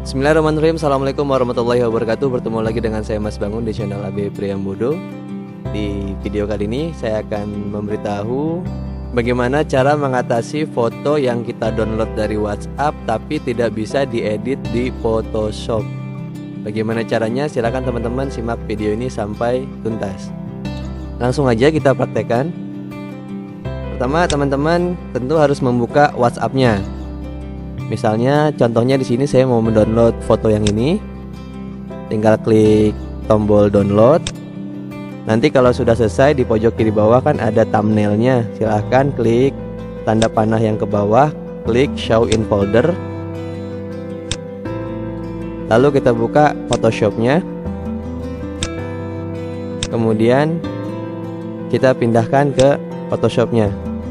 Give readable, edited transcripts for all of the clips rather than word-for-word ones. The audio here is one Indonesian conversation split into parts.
Bismillahirrahmanirrahim. Assalamualaikum warahmatullahi wabarakatuh. Bertemu lagi dengan saya Mas Bangun di channel AB Priyambodo. Di video kali ini saya akan memberitahu bagaimana cara mengatasi foto yang kita download dari WhatsApp tapi tidak bisa diedit di Photoshop. Bagaimana caranya? Silakan teman-teman simak video ini sampai tuntas. Langsung aja kita praktekkan. Pertama, teman-teman tentu harus membuka WhatsApp-nya. Misalnya contohnya di sini saya mau mendownload foto yang ini. Tinggal klik tombol download. Nanti kalau sudah selesai di pojok kiri bawah kan ada thumbnailnya. Silahkan klik tanda panah yang ke bawah, klik show in folder. Lalu kita buka Photoshop-nya. Kemudian kita pindahkan ke Photoshop-nya.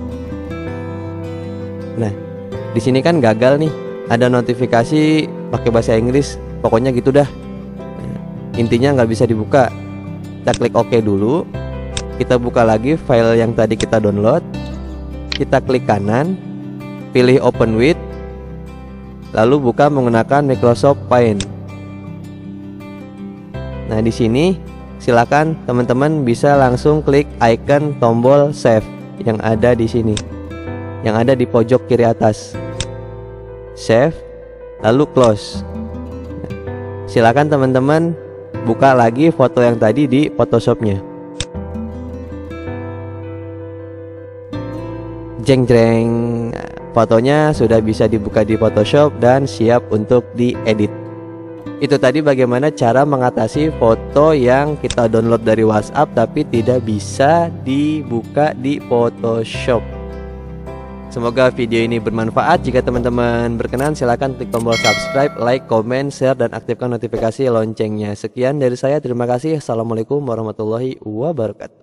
Nah, di sini kan gagal nih, ada notifikasi pakai bahasa Inggris, pokoknya gitu dah. Intinya nggak bisa dibuka. Kita klik OK dulu. Kita buka lagi file yang tadi kita download. Kita klik kanan, pilih Open with, lalu buka menggunakan Microsoft Paint. Nah, di sini silakan teman-teman bisa langsung klik icon tombol save yang ada di sini, yang ada di pojok kiri atas. Save, lalu close. Silakan teman-teman buka lagi foto yang tadi di Photoshop-nya. Jeng jeng, fotonya sudah bisa dibuka di Photoshop dan siap untuk diedit. Itu tadi bagaimana cara mengatasi foto yang kita download dari WhatsApp tapi tidak bisa dibuka di Photoshop. Semoga video ini bermanfaat. Jika teman-teman berkenan, silahkan klik tombol subscribe, like, comment, share, dan aktifkan notifikasi loncengnya. Sekian dari saya, terima kasih. Assalamualaikum warahmatullahi wabarakatuh.